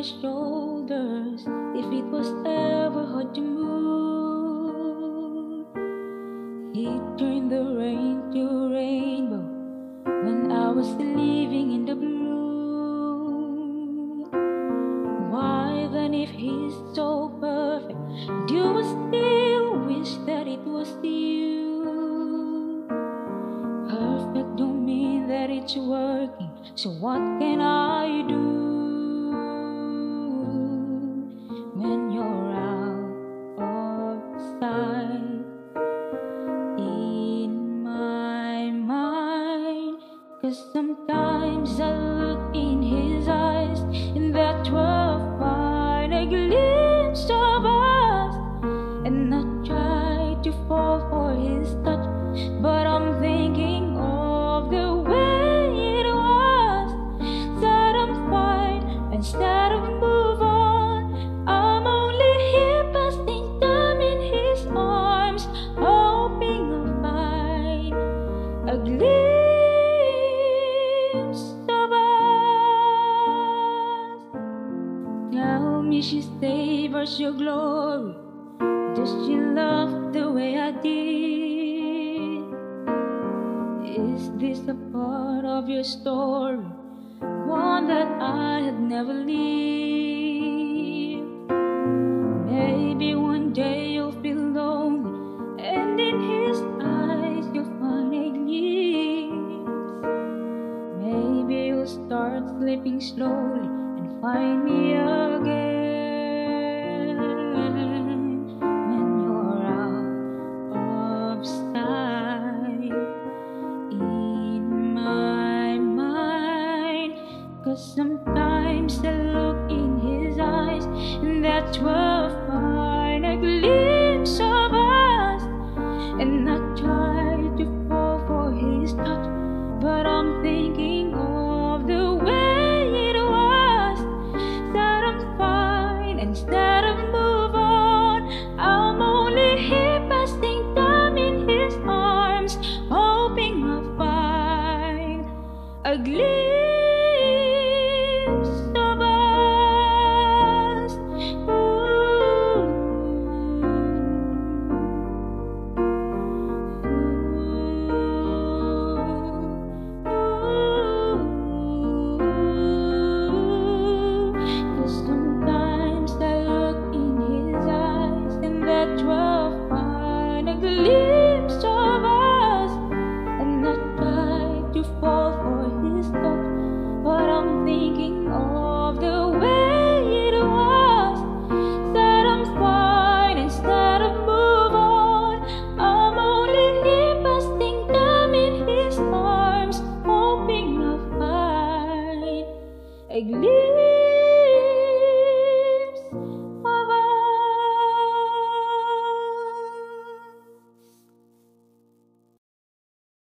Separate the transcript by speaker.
Speaker 1: my shoulders if it was ever hard to move. He turned the rain to rainbow when I was still living in the blue. Why then, if he's so perfect, do I still wish that it was you? Perfect don't mean that it's working, so what can I do when you're out of sight in my mind? 'Cause sometimes I look in his eyes and that's where I find a glimpse of us, and I try to fall for his touch, but I'm thinking of the way it was. Said I'm fine instead of move on. I'm only here passing time in his arms, hoping I'll find a glimpse of us. Tell me she savors your glory. Does she love the way I did? Is this a part of your story, one that I had never lived? Maybe one day you'll feel lonely, and in his eyes you'll find a glimpse. Maybe you'll start slipping slowly and find me again. When you're out of sight in my mind. 'Cause sometimes I look in his eyes and that's where I find a glimpse of us, and I try to fall for his touch, but I'm thinking of the way it was. That I'm fine instead of move on. I'm only here passing time in his arms, hoping I'll find a glimpse of us. Sometimes I look in his eyes and that's where I find a glimpse of us, and I try to fall for his touch, but I'm thinking of the way it was. That I'm fine instead of move on. I'm only here passing time in his arms, hoping I'll find a glimpse